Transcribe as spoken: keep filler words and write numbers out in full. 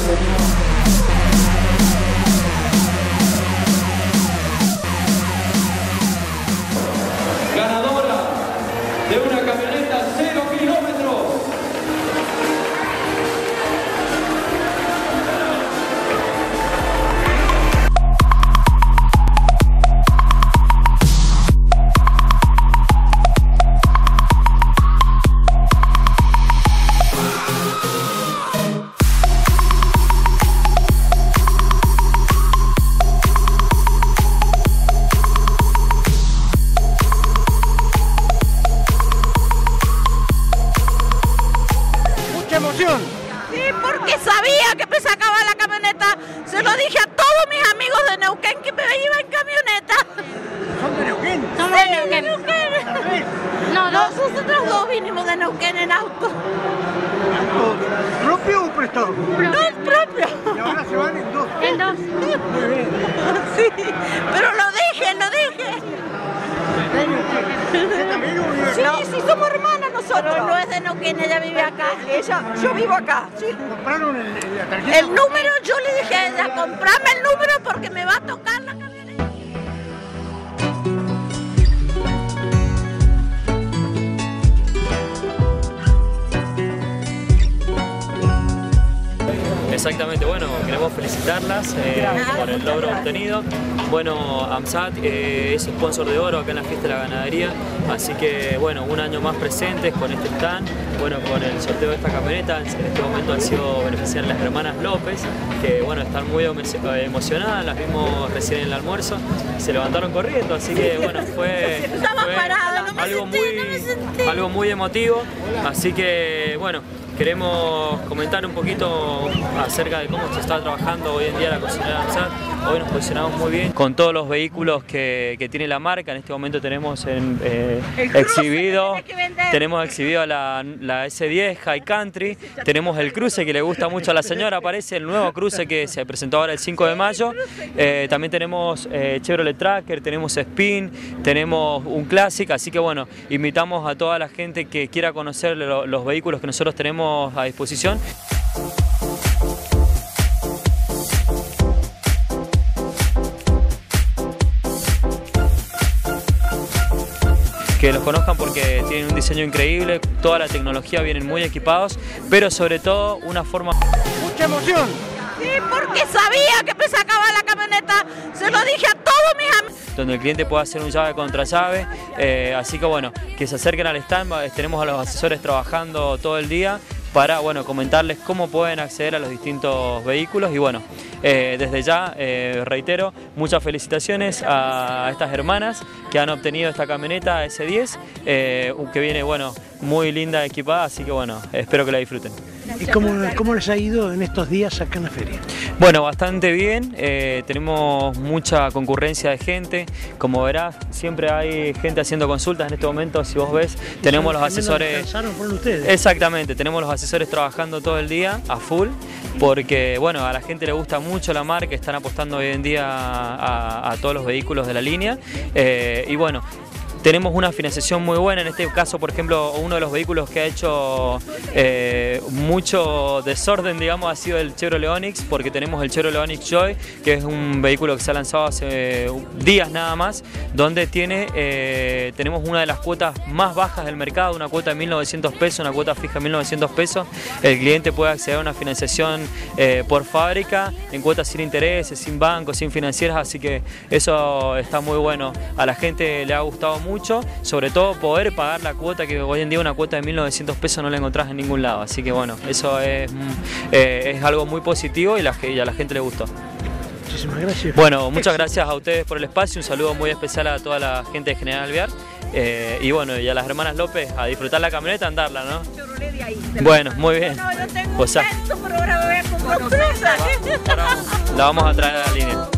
Ganadora de una camioneta cero kilómetros. Emoción. Sí, porque sabía que me sacaba la camioneta. Se lo dije a todos mis amigos de Neuquén que me iba en camioneta. ¿Son de Neuquén? Somos de Neuquén. De Neuquén. No, no, nosotros dos vinimos de Neuquén en auto. ¿Propio o prestado? Dos propios. Y ahora se van en dos. En dos. Muy bien. Sí, pero lo dije, lo dije. ¿Usted también o vive Sí, acá? sí, somos hermanas nosotros. No es de Neuquén, ella vive acá. Ella, yo vivo acá. Sí. ¿Compraron el, el- la tarjeta? El número, yo le dije a ella, comprame el número porque me va a tocar la camioneta. Exactamente, bueno, queremos felicitarlas eh, por el logro obtenido. Bueno, AMSAT eh, es sponsor de oro acá en la fiesta de la ganadería, así que bueno, un año más presentes con este stand, bueno, con el sorteo de esta camioneta. En este momento han sido beneficiar las hermanas López, que bueno, están muy emocionadas, las vimos recién en el almuerzo, se levantaron corriendo, así que bueno, fue, fue algo, muy, algo muy emotivo, así que bueno, queremos comentar un poquito acerca de cómo se está trabajando hoy en día la concesionaria AMSAT. Hoy nos posicionamos muy bien con todos los vehículos que, que tiene la marca. En este momento tenemos en, eh, exhibido, tenemos exhibido la, la ese diez High Country, tenemos el cruce que le gusta mucho a la señora, aparece el nuevo cruce que se presentó ahora el cinco de mayo, eh, también tenemos eh, Chevrolet Tracker, tenemos Spin, tenemos un Classic, así que bueno, invitamos a toda la gente que quiera conocer lo, los vehículos que nosotros tenemos a disposición. Que los conozcan porque tienen un diseño increíble, toda la tecnología, vienen muy equipados, pero sobre todo una forma... Mucha emoción. Sí, porque sabía que me sacaba la camioneta. Se lo dije a todos mis amigos. Donde el cliente pueda hacer un llave contra llave, eh, así que bueno, que se acerquen al stand, tenemos a los asesores trabajando todo el día para bueno, comentarles cómo pueden acceder a los distintos vehículos y bueno, eh, desde ya eh, reitero, muchas felicitaciones a estas hermanas que han obtenido esta camioneta ese diez, eh, que viene bueno, muy linda equipada, así que bueno, espero que la disfruten. ¿Y cómo, cómo les ha ido en estos días acá en la feria? Bueno, bastante bien, eh, tenemos mucha concurrencia de gente, como verás, siempre hay gente haciendo consultas en este momento, si vos ves, tenemos los asesores... ¿Fueron ustedes? Exactamente, tenemos los asesores trabajando todo el día, a full, porque bueno, a la gente le gusta mucho la marca, están apostando hoy en día a, a todos los vehículos de la línea, eh, y bueno, tenemos una financiación muy buena, en este caso, por ejemplo, uno de los vehículos que ha hecho eh, mucho desorden, digamos, ha sido el Chevrolet Onix, porque tenemos el Chevrolet Onix Joy, que es un vehículo que se ha lanzado hace días nada más, donde tiene, eh, tenemos una de las cuotas más bajas del mercado, una cuota de mil novecientos pesos, una cuota fija de mil novecientos pesos. El cliente puede acceder a una financiación eh, por fábrica, en cuotas sin intereses, sin bancos, sin financieras, así que eso está muy bueno. A la gente le ha gustado mucho. Mucho, sobre todo poder pagar la cuota, que hoy en día una cuota de mil novecientos pesos no la encontrás en ningún lado, así que bueno, eso es, eh, es algo muy positivo y, la, y a la gente le gustó. Muchísimas gracias. Bueno, muchas gracias a ustedes por el espacio, un saludo muy especial a toda la gente de General Alvear eh, y bueno, y a las hermanas López a disfrutar la camioneta, andarla, ¿no? Bueno, muy bien. No, yo tengo Pues, un pero ahora me voy a comprar un cruce. la vamos a traer a la línea.